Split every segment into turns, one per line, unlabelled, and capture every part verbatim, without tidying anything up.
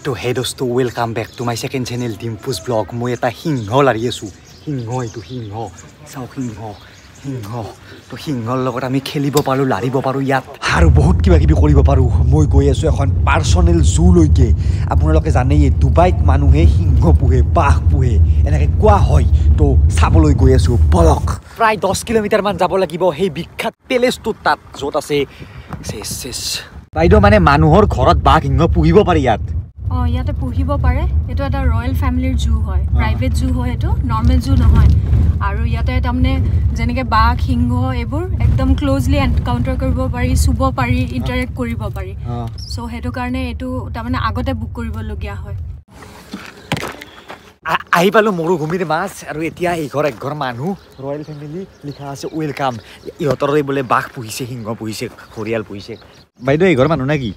তো হে দোস্ত welcome back to my second channel Dimpu's vlog মই এটা সিংহ লাৰি আছো সিংহ এইটো সিংহ চাও সিংহ সিংহ তো সিংহৰ লগত আমি খেলিব পাৰো লাৰিব পাৰো ইয়াত আৰু বহুত কিবা কিবি কৰিব পাৰো মই গৈ আছো এখন পাৰ্সনেল জু লৈকে আপোনালোকে জানেই দুবাইত মানুহে সিংহ পুহে বাঘ পুহে এনেকৈ কোৱা হয় তো চাবলৈ গৈ আছো বলক প্ৰায় দহ কিলোমিটাৰ মান যাব লাগিব সেই বিখ্যাত পেলেচটো তাত য'ত আছে চেচ চেচ বাইদেউ মানে মানুহৰ ঘৰত বাঘ সিংহ পুহিব পাৰি ইয়াত
অ ইয়াতে পুহিব পাৰে এটো এটা ৰয়েল ফ্যামিলিৰ জু হয় প্ৰাইভেট জু হয় এটো নরমাল জু নহয় আৰু ইয়াতে তামনে যেনেকে বাঘ সিংহ এবোৰ একদম ক্লোজলি এনকাউন্টাৰ কৰিব পাৰি সুব পাৰি ইন্টাৰেক্ট কৰিব পাৰি সো হেতু কাৰণে এটো তামনে আগতে বুক কৰিব লগিয়া হয়
আহি পালো মৰুভূমিৰ মাছ আৰু এতিয়া এই ঘৰ এক ঘৰ মানুহ ৰয়েল ফ্যামিলি লিখা আছে ওয়েলকাম ইহঁতৰ বোলে বাঘ পুহিছে সিংহ পুহিছে খৰিয়াল পুহিছে বাইদেউ এই ঘৰ মানুহ নাকি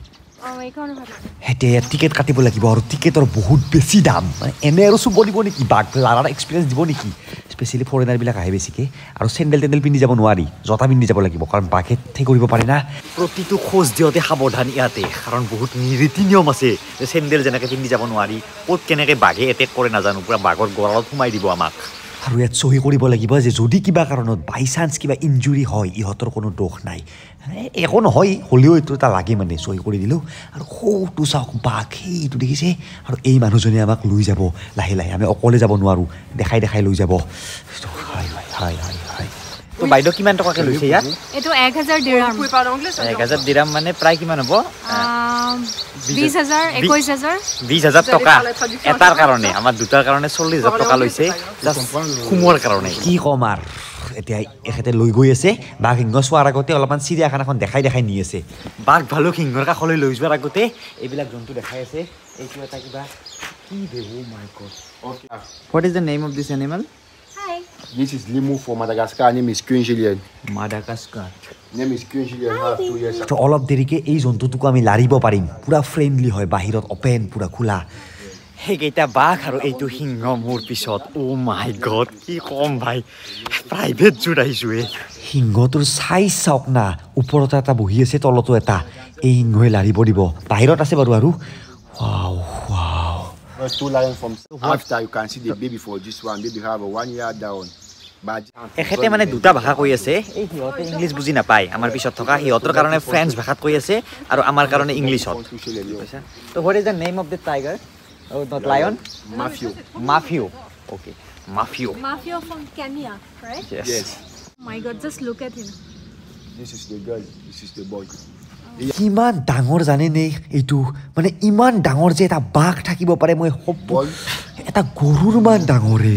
হেতিয়া টিকেট কাটিব লাগিব আৰু টিকেটৰ বহুত বেছি দাম মানে এনে আৰু চুব দিব নেকি বাঘ লাৰাৰ এক্সপিৰিয়েঞ্চ দিব নেকি স্পেচিয়েলি ফৰেনাৰবিলাক আহে বেছিকৈ আৰু চেণ্ডেল টেণ্ডেল পিন্ধি যাব নোৱাৰি জোতা পিন্ধি যাব লাগিব কাৰণ বাঘে ঠিক কৰিব পাৰে না প্ৰতিটো খোজ দিওঁতে সাৱধান ইয়াতে কাৰণ বহুত নীতি নিয়ম আছে যে চেণ্ডেল যেনেকৈ পিন্ধি যাব নোৱাৰি ক'ত কেনেকৈ বাঘে এটেক কৰে নাজানো পূৰা বাঘৰ গঁৰালত সোমাই দিব আমাক আৰু ইয়াত চহী কৰিব লাগিব যে যদি কিবা কাৰণত বাই চান্স কিবা ইঞ্জুৰি হয় ইহঁতৰ কোনো দোষ নাই একো নহয় হ'লেও এইটো এটা লাগে মানে চহী কৰি দিলোঁ আৰু সৌটো চাওক বাঘ সেইটো দেখিছে আৰু এই মানুহজনে আমাক লৈ যাব লাহে লাহে আমি অকলে যাব নোৱাৰোঁ দেখাই দেখাই লৈ যাব হয় হয় হয় হয় হয় তো বাইদেউ কিমান টকাকৈ লৈছে ইয়াত
এইটো এক হাজাৰ দিৰাম
এক হাজাৰ দিৰাম মানে প্ৰায় কিমান হ'ব
বিশ হাজাৰ একৈশ হাজাৰ
বিশ হাজাৰ টকা এটাৰ কাৰণে আমাৰ দুটাৰ কাৰণে চল্লিছ হাজাৰ টকা লৈছে সোমোৱাৰ কাৰণে কি ক'ম আৰু এতিয়া এখেতে লৈ গৈ আছে বাঘ সিংহ চোৱাৰ আগতে অলপমান চিৰিয়াখানাখন দেখাই দেখাই নি আছে বাঘ ভালুক সিংহৰ কাষলৈ লৈ যোৱাৰ আগতে এইবিলাক জন্তু দেখাই আছে এইটো এটা কিবা কি দেব my god what is the name of this animal
This is Limu for Madagascar. Name is Queen Julian.
Madagascar.
Name is Queen Julian. Have two years.
তো অলপ দেৰিকে এই জন্তুটোক আমি লাৰিব পাৰিম পুৰা ফ্ৰেণ্ডলি হয় বাহিৰত অপেন পুৰা খোলা সেইকেইটা বাঘ আৰু এইটো সিংহ মোৰ পিছত অ' মাই গড কি কম ভাই প্ৰাইভেট জুত আহিছোঁ এই সিংহটোৰ চাইজ চাওক না ওপৰতে এটা বহি আছে তলতো এটা এই সিংহই লাৰিব দিব বাহিৰত আছে বাৰু আৰু wow wow
Two lions from after you can see the baby for this one. Baby have a one year down.
এখেতে মানে দুটা ভাষা কৈ আছে এই সিহঁতে ইংলিছ বুজি নাপায় আমাৰ পিছত থকা সিহঁতৰ কাৰণে ফ্ৰেঞ্চ ভাষাত কৈ আছে আৰু আমাৰ কাৰণে ইংলিছত তো what is the name of the tiger Oh, not lion?
Mafio.
Mafio. Okay. Mafio.
Mafio from Kenya, right?
Yes.
Yes.
Oh my god, just look at him.
This is the girl. This is the boy.
কিমান ডাঙৰ জানে নে এইটো মানে ইমান ডাঙৰ যে এটা বাঘ থাকিব পাৰে মই হব এটা গৰুৰ মান ডাঙৰে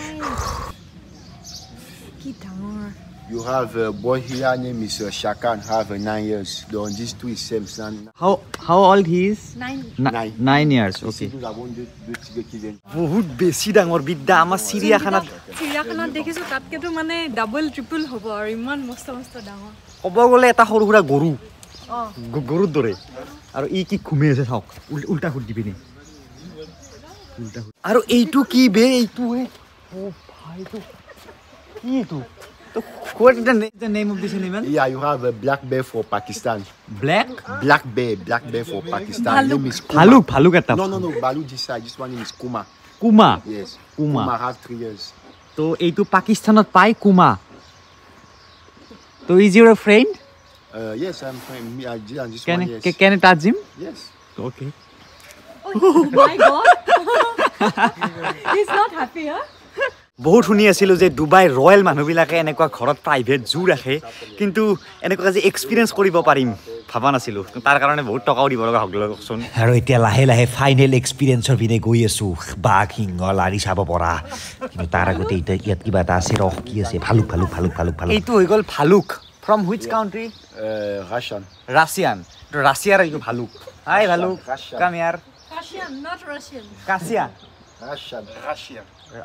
কি ডাঙৰ
You have a boy here name is uh, Shakan have uh, nine years. The on these two is same son.
How how old he is?
Nine.
Nine.
Nine years. Okay. বহুত বেছি ডাঙৰ বিদ্যা আমাৰ চিৰিয়াখানাত
চিৰিয়াখানাত দেখিছো তাতকেতো মানে ডাবল ট্ৰিপল হ'ব আৰু ইমান মস্ত মস্ত ডাঙৰ
ক'ব গ'লে এটা সৰু সুৰা গৰু গৰুৰ দৰে আৰু ই কি ঘুমি আছে চাওক উল্টা ঘূৰি দিবি নে উল্টা আৰু এইটো কি বে এইটো হে ও ভাইটো কি এইটো তো what is the, the name of this animal?
Yeah, you have a black bear for Pakistan.
Black?
Black bear, black bear for Pakistan.
Bhaluk.
Name is Kuma.
Bhaluk, Bhaluk at
No, no, no, Bhaluk this side. This one is Kuma.
Kuma?
Yes.
Kuma.
Kuma have three years.
তো এইটো পাকিস্তানত পায় কুমা তো is your friend?
Uh, yes, I'm friend. Me, I did and this
Can,
one, yes.
can, can I touch him?
Yes.
Okay.
Oh my god. He's not happy, huh?
বহুত শুনি আছিলোঁ যে Dubai royal মানুহবিলাকে এনেকুৱা ঘৰত private জু ৰাখে কিন্তু এনেকুৱা যে এক্সপিৰিয়েঞ্চ কৰিব পাৰিম ভাবা নাছিলোঁ তাৰ কাৰণে বহুত টকাও দিব লগা হ'ল কওকচোন আৰু এতিয়া লাহে লাহে ফাইনেল এক্সপিৰিয়েঞ্চৰ পিনে গৈ আছোঁ বাঘ সিংহ লাৰি চাব পৰা কিন্তু তাৰ আগতে এতিয়া ইয়াত কিবা এটা আছে ৰহ কি আছে ভালুক ভালুক ভালুক ভালুক ভালুক এইটো হৈ গ'ল ভালুক from which country
Russian.
Russian ৰাছিয়াৰ এইটো ভালুক হাই ভালুক কাম ইয়াৰ
Russian, not Russian.
কাছিয়ান
Russian. Russian.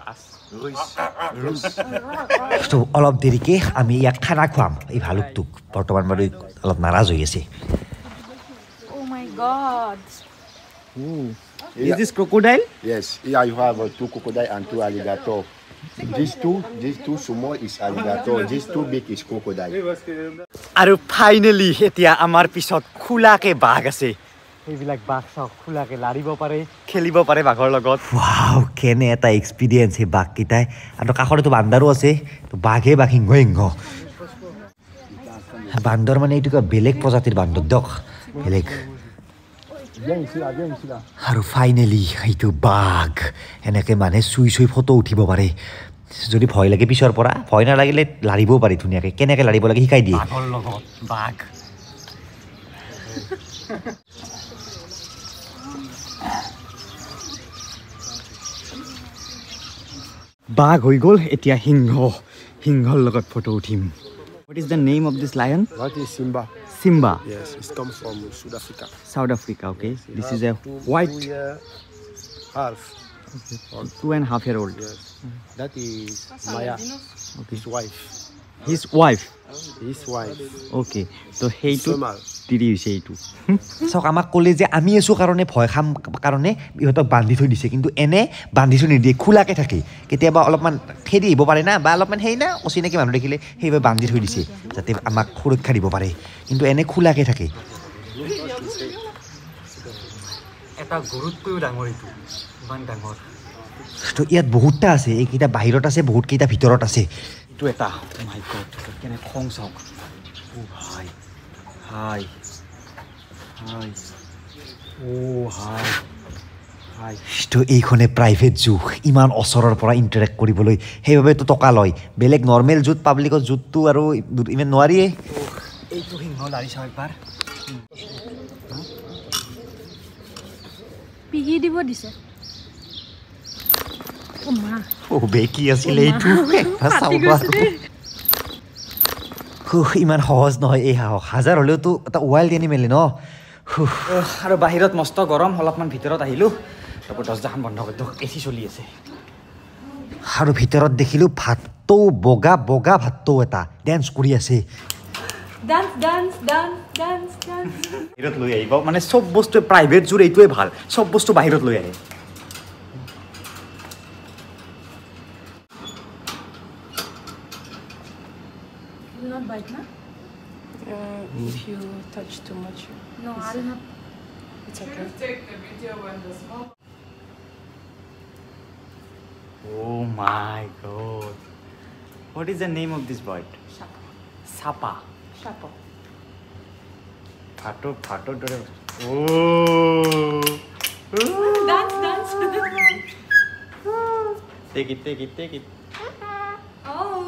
তো অলপ দেৰিকে আমি ইয়াক খানা খুৱাম এই ভালুকটোক বৰ্তমান বাৰু অলপ নাৰাজ হৈ আছে
Oh my god.
Ooh. Is this crocodile?
Yes. Here you have uh, two crocodile and two alligator. These two, these two small is alligator. These two big is crocodile.
আৰু ফাইনেলি এতিয়া আমাৰ পিছত খোলাকে বাঘ আছে এইবিলাক বাঘ চাওক খোলাকে লাৰিব পাৰে খেলিব পাৰে বাঘৰ লগত ওৱাও কেনে এটা এক্সপিৰিয়েঞ্চ এই বাঘকেইটাই আৰু কাষৰতো বান্দাৰো আছে তো বাঘে বাঘ সিংহ সিংহ বান্দৰ মানে এইটো কিবা বেলেগ প্ৰজাতিৰ বান্দৰ দিয়ক বেলেগ আৰু ফাইনেলি এইটো বাঘ এনেকৈ মানে চুই চুই ফটো উঠিব পাৰে যদি ভয় লাগে পিছৰ পৰা ভয় নালাগিলে লাৰিবও পাৰি ধুনীয়াকৈ কেনেকৈ লাৰিব লাগে শিকাই দিয়ে বাঘৰ লগত বাঘ বাঘ হৈ গ'ল এতিয়া সিংহ সিংহৰ লগত ফটো উঠিম What is the name of this lion?
That is Simba.
Simba.
Yes, it comes from South Africa.
South Africa, okay.
Yes,
this
is
is a
two,
white
two year half.
Okay. Two and a half year old.
Yes. That is Maya.
Okay.
His wife.
His wife.
His wife.
Okay. So hey to
Female.
তিৰি হৈছে এইটো চাওক আমাক ক'লে যে আমি আছোঁ কাৰণে ভয় খাম কাৰণে ইহঁতক বান্ধি থৈ দিছে কিন্তু এনে বান্ধি থৈ নিদিয়ে খোলাকৈ থাকে কেতিয়াবা অলপমান খেদি আহিব পাৰে না বা অলপমান সেই না অচিনাকি মানুহ দেখিলে সেইবাবে বান্ধি থৈ দিছে যাতে আমাক সুৰক্ষা দিব পাৰে কিন্তু এনে খোলাকৈ থাকে এটা গৰুতকৈও ডাঙৰ এইটো ইমান ডাঙৰ তো ইয়াত বহুতটা আছে এইকেইটা বাহিৰত আছে বহুতকেইটা ভিতৰত আছে এইটো এটা মাই গড কেনে খং চাওক অ ভাই হাই হাই অ হাই হাই তো এইখনে প্ৰাইভেট জু ইমান ওচৰৰ পৰা ইণ্টাৰেক্ট কৰিবলৈ সেইবাবেতো টকা লয় বেলেগ নৰ্মেল জুত পাব্লিকৰ জুতটো আৰু ইমান নোৱাৰিয়ে এইটো সিংহ লাৰি চাওঁ একবাৰ
পিহি দিব দিছে ও মা
ও বেকি আছিল এইটো এটা চাওবা ইমান সহজ নহয় এই হাঁহক হাজাৰ হ'লেওতো এটা ৱাইল্ড এনিমেল ন আৰু বাহিৰত মস্ত গৰম অলপমান ভিতৰত আহিলোঁ তাৰপৰা দৰ্জাখন বন্ধ কৰি দিয়ক এ চি চলি আছে আৰু ভিতৰত দেখিলোঁ ভাতটো বগা বগা ভাতটো এটা ডেন্স কৰি আছে
dance dance dance dance dance
বাহিৰত লৈ আহিব মানে চব বস্তু প্ৰাইভেট জুৰ এইটোৱে ভাল চব বস্তু বাহিৰত লৈ আহে
not bite na
uh, if you touch too much
no I'll not
it's okay
Take the video when the small
oh my god what is the name of this bird
Shapa.
Sapa
Shapa.
phato phato dore oh
dance dance
take it take it take it
oh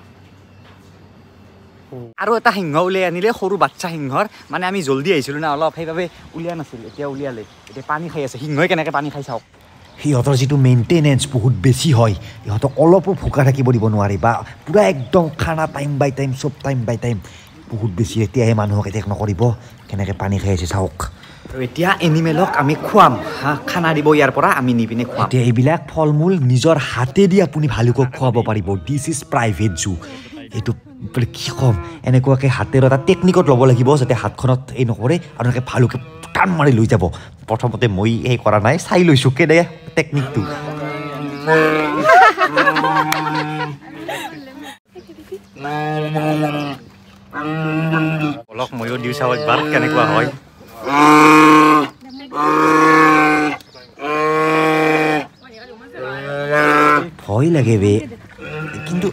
আৰু এটা সিংহ উলিয়াই আনিলে সৰু বাচ্চা সিংহৰ মানে আমি জলদি আহিছিলোঁ না অলপ সেইবাবে উলিয়া নাছিল এতিয়া উলিয়ালে এতিয়া পানী খাই আছে সিংহই কেনেকৈ পানী খাই চাওক সিহঁতৰ যিটো মেইনটেনেঞ্চ বহুত বেছি হয় ইহঁতক অলপো ভোকা থাকিব দিব নোৱাৰি বা পূৰা একদম খানা টাইম বাই টাইম চব টাইম বাই টাইম বহুত বেছি এতিয়াহে মানুহক এটেক নকৰিব কেনেকৈ পানী খাই আছে চাওক আৰু এতিয়া এনিমেলক আমি খুৱাম হা খানা দিব ইয়াৰ পৰা আমি নি পিনে খুৱাম এতিয়া এইবিলাক ফল মূল নিজৰ হাতেদি আপুনি ভালুকক খুৱাব পাৰিব দিছ ইজ প্ৰাইভেট জু এইটো কি ক'ম এনেকুৱাকৈ হাতেৰ এটা টেকনিকত ল'ব লাগিব যাতে হাতখনত এই নকৰে আৰু এনেকৈ ভালকৈ টান মাৰি লৈ যাব প্ৰথমতে মই এই কৰা নাই চাই লৈছোঁ কেনে টেকনিকটো অলপ ময়ো দিওঁ চাওঁ একবাৰ কেনেকুৱা হয় ভয় লাগে বে কিন্তু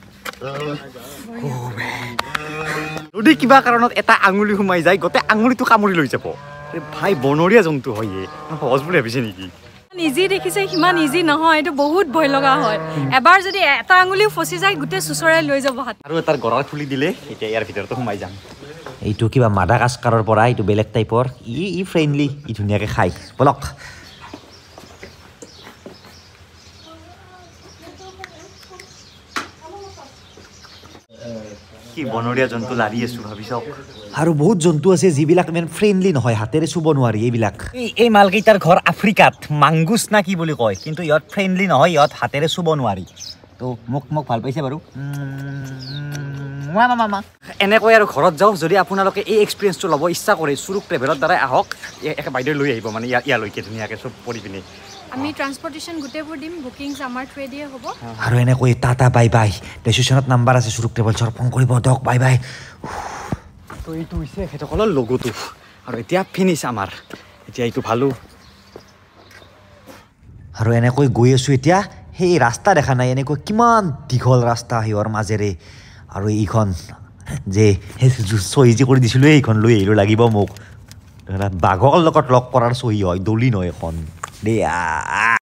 যদি কিবা কাৰণত এটা আঙুলি সোমাই যায় গোটেই আঙুলিটো কামুৰি লৈ যাব ভাই বনৰীয়া জন্তু হয় সহজ বুলি ভাবিছে নেকি
ইজি দেখিছে সিমান ইজি নহয় এইটো বহুত ভয় লগা হয় এবাৰ যদি এটা আঙুলিও ফচি যায় গোটেই চুচৰাই লৈ যাব হাত
আৰু এটাৰ গড়াল খুলি দিলে এতিয়া ইয়াৰ ভিতৰতো সোমাই যাম এইটো কিবা মাডাগাস্কাৰৰ পৰা এইটো বেলেগ টাইপৰ ই ই ফ্ৰেণ্ডলি ই ধুনীয়াকৈ খাই বলক কি বনৰীয়া জন্তু লাৰি আছো ভাবি চাওক আৰু বহুত জন্তু আছে যিবিলাক ইমান ফ্ৰেণ্ডলি নহয় হাতেৰে চুব নোৱাৰি এইবিলাক এই মালকেইটাৰ ঘৰ আফ্ৰিকাত মাংগুছ না কি বুলি কয় কিন্তু ইহঁত ফ্ৰেণ্ডলি নহয় ইহঁত হাতেৰে চুব নোৱাৰি তো মোক মোক ভাল পাইছে বাৰু এনেকৈ আৰু ঘৰত যাওঁ যদি আপোনালোকে এই এক্সপিৰিয়েঞ্চটো ল'ব ইচ্ছা কৰে চুৰুক ট্ৰেভেলৰ দ্বাৰাই আহক একে বাইদেউ লৈ আহিব মানে ইয়াৰ ইয়ালৈকে ধুনীয়াকৈ চব কৰি পিনে
আমি ট্ৰান্সপৰ্টেশ্যন গোটেইবোৰ দিম বুকিংছ আমাৰ থ্ৰুৱে দিয়ে হ'ব
আৰু এনেকৈ টাটা বাই বাই ডেচিশ্যনত নাম্বাৰ আছে চুৰুক ট্ৰেভেলছৰ ফোন কৰিব দিয়ক বাই বাই তো এইটো হৈছে সেইসকলৰ লগোটো আৰু এতিয়া ফিনিছ আমাৰ এতিয়া এইটো ভালো আৰু এনেকৈ গৈ আছো এতিয়া সেই ৰাস্তা দেখা নাই এনেকৈ কিমান দীঘল ৰাস্তা হিয়ৰ মাজেৰে আৰু এইখন যে চহী যে কৰি দিছিলোঁ এইখন লৈ আহিলোঁ লাগিব মোক বাঘৰ লগত লগ কৰাৰ চহী হয় দলি নহয় এখন দেই